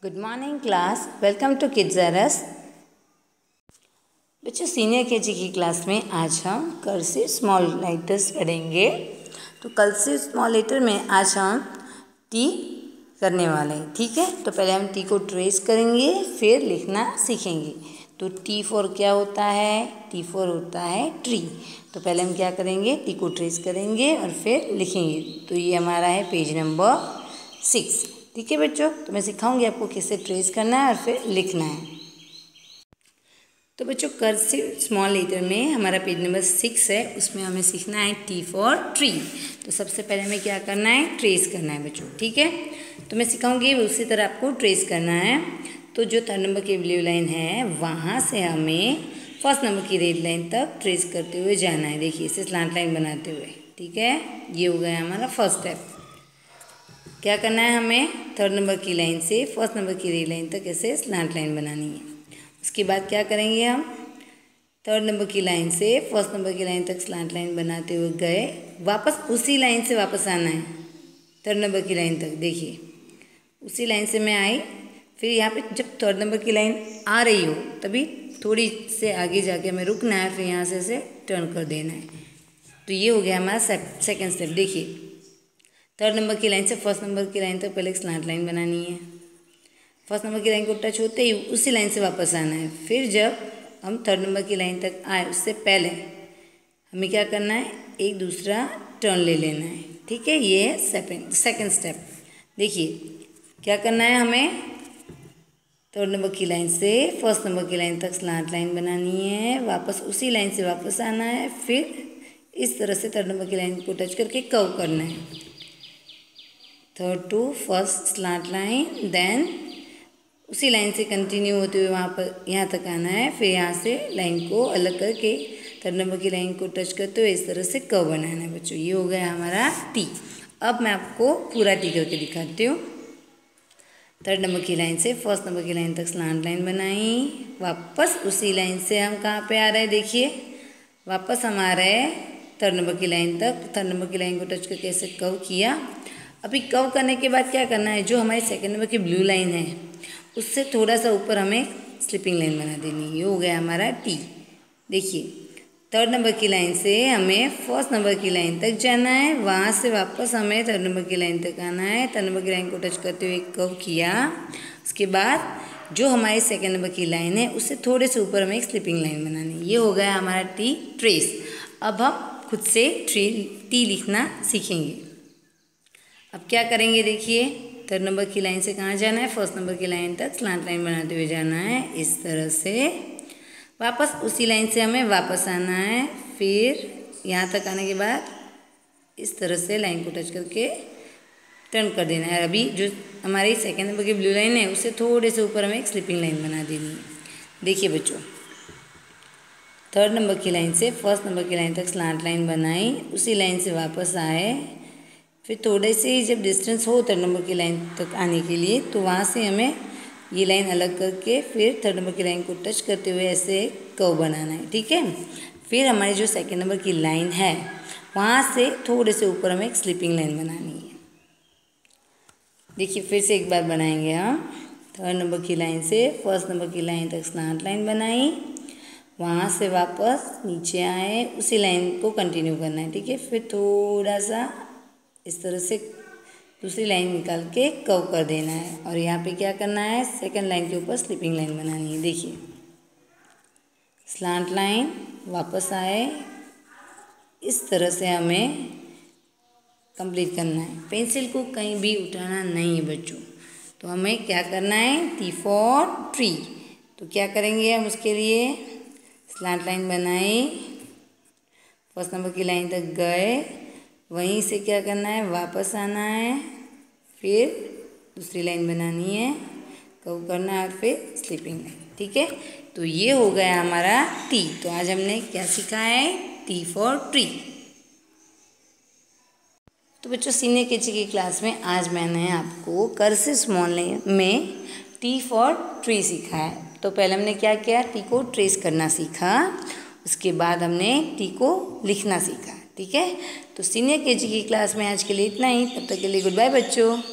Good morning class, welcome to kids. बच्चों senior KG की class में आज हम कर्सिव स्मॉल लेटर्स पढ़ेंगे। तो कर्सिव स्मॉल लेटर में आज हम टी करने वाले हैं, ठीक है। तो पहले हम टी को ट्रेस करेंगे, फिर लिखना सीखेंगे। तो टी फॉर क्या होता है? टी फॉर होता है ट्री। तो पहले हम क्या करेंगे? टी को ट्रेस करेंगे और फिर लिखेंगे। तो ये हमारा है पेज नंबर 6, ठीक है बच्चों। तो मैं सिखाऊंगी आपको कैसे ट्रेस करना है और फिर लिखना है। तो बच्चों कर्सिव स्मॉल लेटर में हमारा पेज नंबर 6 है, उसमें हमें सीखना है टी फॉर ट्री। तो सबसे पहले हमें क्या करना है? ट्रेस करना है बच्चों, ठीक है। तो मैं सिखाऊंगी उसी तरह आपको ट्रेस करना है। तो जो 3rd नंबर की ब्लू लाइन है वहाँ से हमें 1st नंबर की रेड लाइन तक ट्रेस करते हुए जाना है। देखिए इसे स्लांट लाइन बनाते हुए, ठीक है। ये हो गया हमारा फर्स्ट स्टेप। क्या करना है हमें? 3rd नंबर की लाइन से 1st नंबर की रेड लाइन तक ऐसे स्लांट लाइन बनानी है। उसके बाद क्या करेंगे हम? 3rd नंबर की लाइन से 1st नंबर की लाइन तक स्लांट लाइन बनाते हुए गए, वापस उसी लाइन से वापस आना है 3rd नंबर की लाइन तक। देखिए उसी लाइन से मैं आई, फिर यहाँ पे जब 3rd नंबर की लाइन आ रही हो तभी थोड़ी से आगे जाके हमें रुकना है, फिर यहाँ से इसे टर्न कर देना है। तो ये हो गया हमारा सेकेंड स्टेप। देखिए 3rd नंबर की लाइन से 1st नंबर की लाइन तक पहले एक स्लांट लाइन बनानी है। 1st नंबर की लाइन को टच होते ही उसी लाइन से वापस आना है। फिर जब हम 3rd नंबर की लाइन तक आए उससे पहले हमें क्या करना है? एक दूसरा टर्न ले लेना है, ठीक है। ये है सेकेंड स्टेप। देखिए क्या करना है हमें? 3rd नंबर की लाइन से 1st नंबर की लाइन तक स्लांट लाइन बनानी है, वापस उसी लाइन से वापस आना है, फिर इस तरह से 3rd नंबर की लाइन को टच करके कर्व करना है। 3rd to 1st slant line, then उसी लाइन से कंटिन्यू होते हुए वहाँ पर यहाँ तक आना है, फिर यहाँ से लाइन को अलग करके 3rd नंबर की लाइन को टच करते हुए इस तरह से कर्व बनाना है बच्चों। ये हो गया हमारा टी। अब मैं आपको पूरा टी करके दिखाती हूँ। 3rd नंबर की लाइन से 1st नंबर की लाइन तक स्लांट लाइन बनाई, वापस उसी लाइन से हम कहाँ पे आ रहे हैं? देखिए वापस हम आ रहे हैं 3rd नंबर की लाइन तक। 3rd नंबर की लाइन को टच करके ऐसे कर्व किया। अभी कर्व करने के बाद क्या करना है? जो हमारी 2nd नंबर की ब्लू लाइन है उससे थोड़ा सा ऊपर हमें स्लिपिंग लाइन बना देनी है। ये हो गया हमारा टी। देखिए 3rd नंबर की लाइन से हमें 1st नंबर की लाइन तक जाना है, वहाँ से वापस हमें 3rd नंबर की लाइन तक आना है। 3rd नंबर की लाइन को टच करते हुए कर्व किया। उसके बाद जो हमारी 2nd नंबर की लाइन है उससे थोड़े से ऊपर हमें एक स्लिपिंग लाइन बनानी है। ये हो गया हमारा टी ट्रेस। अब हम खुद से टी लिखना सीखेंगे। अब क्या करेंगे? देखिए 3rd नंबर की लाइन से कहाँ जाना है? 1st नंबर की लाइन तक स्लांट लाइन बनाते हुए जाना है इस तरह से। वापस उसी लाइन से हमें वापस आना है, फिर यहाँ तक आने के बाद इस तरह से लाइन को टच करके टर्न कर देना है। अभी जो हमारी 2nd नंबर की ब्लू लाइन है उससे थोड़े से ऊपर हमें एक स्लिपिंग लाइन बना देनी है। देखिए बच्चों 3rd नंबर की लाइन से 1st नंबर की लाइन तक स्लांट लाइन बनाई, उसी लाइन से वापस आए, फिर थोड़े से ही जब डिस्टेंस हो 3rd नंबर की लाइन तक आने के लिए तो वहाँ से हमें ये लाइन अलग करके फिर 3rd नंबर की लाइन को टच करते हुए ऐसे कर्व बनाना है, ठीक है। फिर हमारी जो 2nd नंबर की लाइन है वहाँ से थोड़े से ऊपर हमें एक स्लिपिंग लाइन बनानी है। देखिए फिर से एक बार बनाएंगे हम। 3rd नंबर की लाइन से 1st नंबर की लाइन तक स्लांट लाइन बनाई, वहाँ से वापस नीचे आए, उसी लाइन को कंटिन्यू करना है, ठीक है। फिर थोड़ा सा इस तरह से दूसरी लाइन निकाल के कर्व कर देना है और यहाँ पे क्या करना है? 2nd लाइन के ऊपर स्लिपिंग लाइन बनानी है। देखिए स्लांट लाइन, वापस आए, इस तरह से हमें कंप्लीट करना है। पेंसिल को कहीं भी उठाना नहीं है बच्चों। तो हमें क्या करना है? T for tree. तो क्या करेंगे हम उसके लिए? स्लांट लाइन बनाई, 1st नंबर की लाइन तक गए, वहीं से क्या करना है? वापस आना है, फिर दूसरी लाइन बनानी है, कर्व करना है और फिर स्लिपिंग लाइन, ठीक है। तो ये हो गया हमारा टी। तो आज हमने क्या सीखा है? T for tree. तो बच्चों सीनियर केजी की क्लास में आज मैंने आपको कर्सिव स्मॉल में टी फॉर ट्री सीखा है। तो पहले हमने क्या किया? टी को ट्रेस करना सीखा, उसके बाद हमने टी को लिखना सीखा, ठीक है। तो सीनियर केजी की क्लास में आज के लिए इतना ही। तब तक के लिए गुड बाय बच्चों।